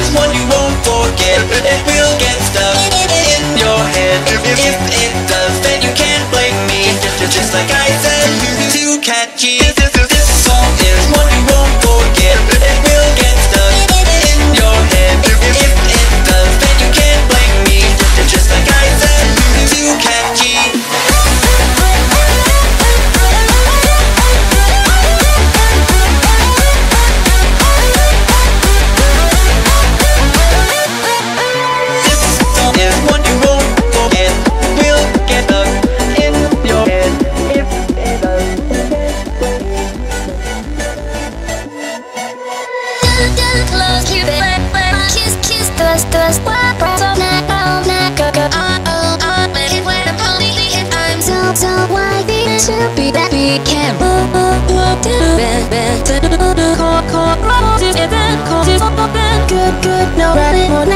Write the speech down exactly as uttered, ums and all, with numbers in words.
is one you won't forget. It will get stuck in your head. If it does, then you can't blame me. Just like I said, too catchy. This song is one you won't forget. It will get stuck in your head. If it does, then you can't blame me. Just like I said, too catchy. Be that we can move, move, move, bend, bend, bend, core, core, roses, and then causes open, good, good, no running on